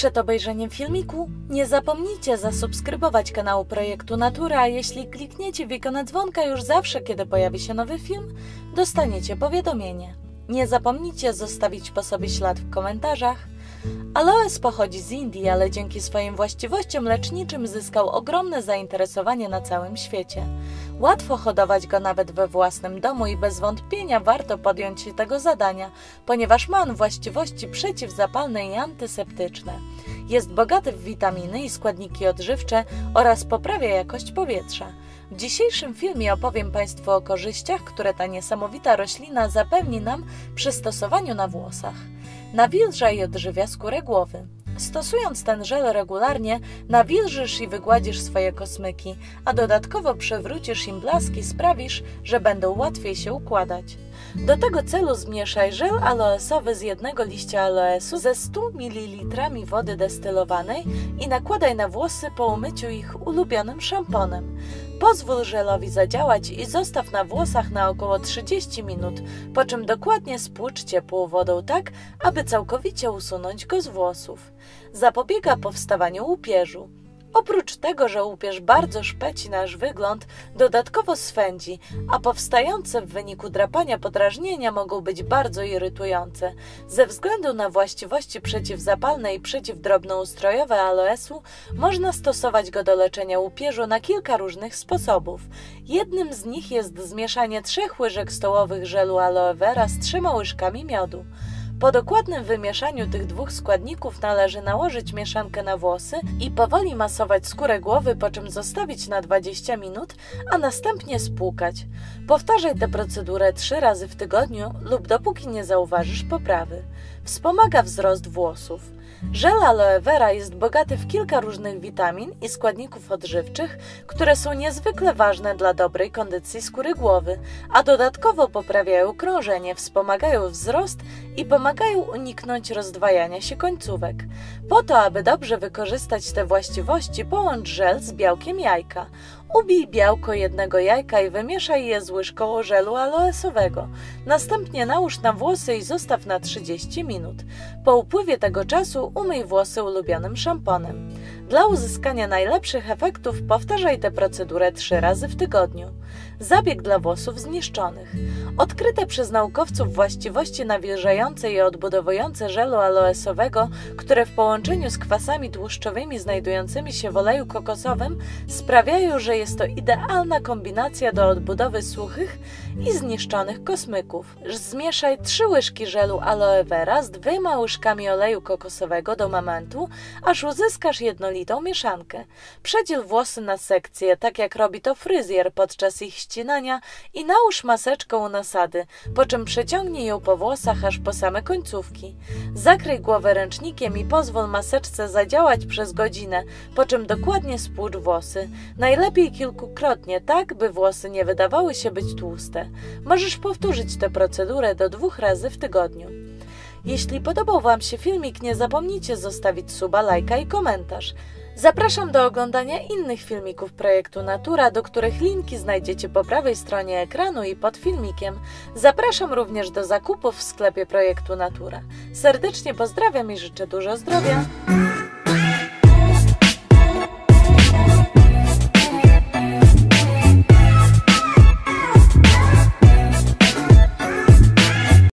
Przed obejrzeniem filmiku nie zapomnijcie zasubskrybować kanału Projektu Natura, a jeśli klikniecie w ikonę dzwonka już zawsze, kiedy pojawi się nowy film, dostaniecie powiadomienie. Nie zapomnijcie zostawić po sobie ślad w komentarzach. Aloes pochodzi z Indii, ale dzięki swoim właściwościom leczniczym zyskał ogromne zainteresowanie na całym świecie. Łatwo hodować go nawet we własnym domu i bez wątpienia warto podjąć się tego zadania, ponieważ ma on właściwości przeciwzapalne i antyseptyczne. Jest bogaty w witaminy i składniki odżywcze oraz poprawia jakość powietrza. W dzisiejszym filmie opowiem Państwu o korzyściach, które ta niesamowita roślina zapewni nam przy stosowaniu na włosach. Nawilża i odżywia skórę głowy. Stosując ten żel regularnie, nawilżysz i wygładzisz swoje kosmyki, a dodatkowo przywrócisz im blask i sprawisz, że będą łatwiej się układać. Do tego celu zmieszaj żel aloesowy z jednego liścia aloesu ze 100 ml wody destylowanej i nakładaj na włosy po umyciu ich ulubionym szamponem. Pozwól żelowi zadziałać i zostaw na włosach na około 30 minut, po czym dokładnie spłucz ciepłą wodą tak, aby całkowicie usunąć go z włosów. Zapobiega powstawaniu łupieżu. Oprócz tego, że łupież bardzo szpeci nasz wygląd, dodatkowo swędzi, a powstające w wyniku drapania podrażnienia mogą być bardzo irytujące. Ze względu na właściwości przeciwzapalne i przeciwdrobnoustrojowe aloesu można stosować go do leczenia łupieżu na kilka różnych sposobów. Jednym z nich jest zmieszanie 3 łyżek stołowych żelu aloe vera z 3 łyżkami miodu. Po dokładnym wymieszaniu tych dwóch składników należy nałożyć mieszankę na włosy i powoli masować skórę głowy, po czym zostawić na 20 minut, a następnie spłukać. Powtarzaj tę procedurę 3 razy w tygodniu lub dopóki nie zauważysz poprawy. Wspomaga wzrost włosów. Żel aloe vera jest bogaty w kilka różnych witamin i składników odżywczych, które są niezwykle ważne dla dobrej kondycji skóry głowy, a dodatkowo poprawiają krążenie, wspomagają wzrost i pomagają uniknąć rozdwajania się końcówek. Po to, aby dobrze wykorzystać te właściwości, połącz żel z białkiem jajka. Ubij białko jednego jajka i wymieszaj je z łyżką żelu aloesowego. Następnie nałóż na włosy i zostaw na 30 minut. Po upływie tego czasu umyj włosy ulubionym szamponem. Dla uzyskania najlepszych efektów powtarzaj tę procedurę 3 razy w tygodniu. Zabieg dla włosów zniszczonych. Odkryte przez naukowców właściwości nawilżające i odbudowujące żelu aloesowego, które w połączeniu z kwasami tłuszczowymi znajdującymi się w oleju kokosowym sprawiają, że jest to idealna kombinacja do odbudowy suchych i zniszczonych kosmyków. Zmieszaj 3 łyżki żelu aloe vera z 2 łyżkami oleju kokosowego do momentu, aż uzyskasz jednolitą mieszankę. Przedziel włosy na sekcje, tak jak robi to fryzjer podczas ich ścinania i nałóż maseczkę u nasady, po czym przeciągnij ją po włosach aż po same końcówki. Zakryj głowę ręcznikiem i pozwól maseczce zadziałać przez godzinę, po czym dokładnie spłucz włosy. Najlepiej kilkukrotnie, tak by włosy nie wydawały się być tłuste. Możesz powtórzyć tę procedurę do 2 razy w tygodniu. Jeśli podobał Wam się filmik, nie zapomnijcie zostawić suba, lajka i komentarz. Zapraszam do oglądania innych filmików Projektu Natura, do których linki znajdziecie po prawej stronie ekranu i pod filmikiem. Zapraszam również do zakupów w sklepie Projektu Natura. Serdecznie pozdrawiam i życzę dużo zdrowia.